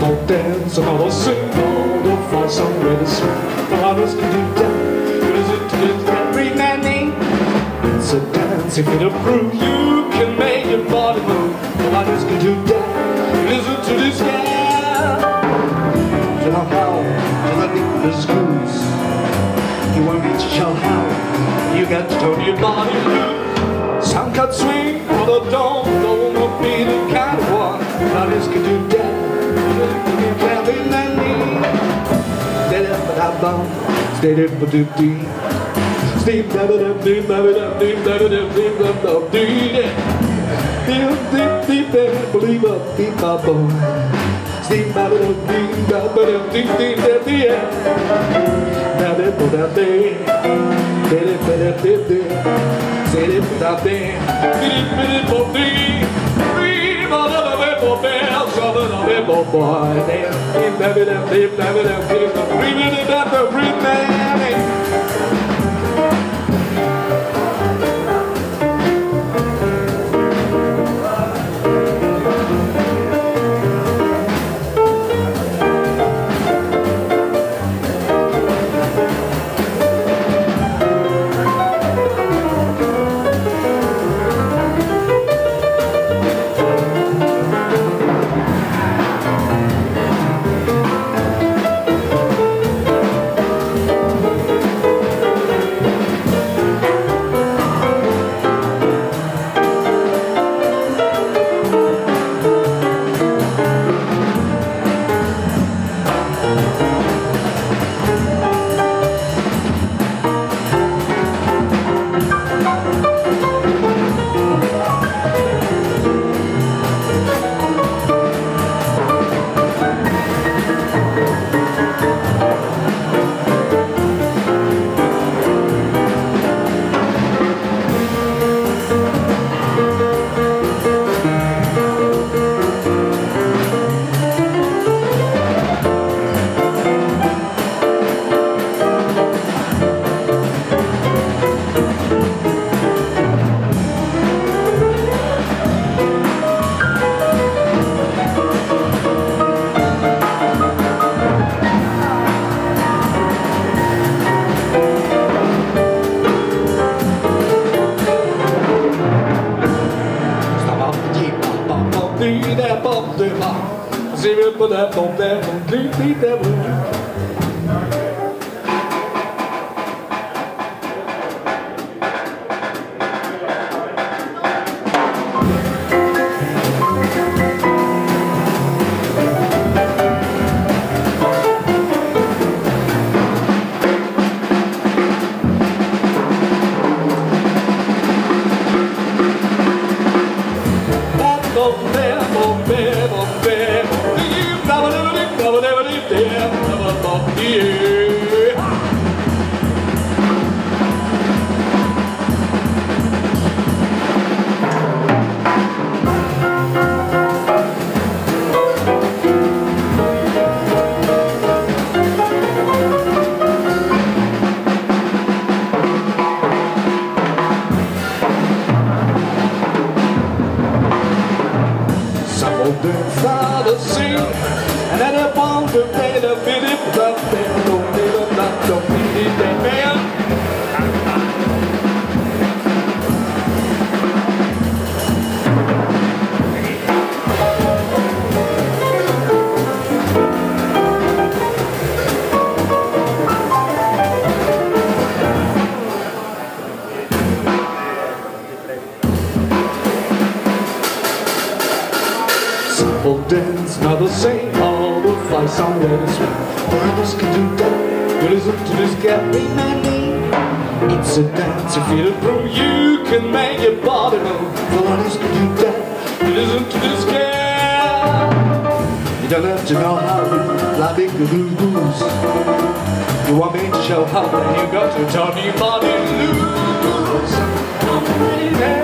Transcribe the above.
Don't dance, another sing, all the fly somewhere to swing. The others can do that. Listen to this every man name. It's a dance if it'll prove you can make your body move. The others can do that. Listen to this guy. You know how to the Nicholas Goose. You want me to show how you got to turn your body loose. Some cut swing, other don't wanna be the kind of one. The others can do that. Dance, not the same, all the fly somewhere to swing. Others can do that. You listen to this Gary Manning. It's a dance, if you prove you can make your body move. Others can do that. You listen to this girl. You don't have to know how to like the blues. You want me to show how, then you got to turn your body loose.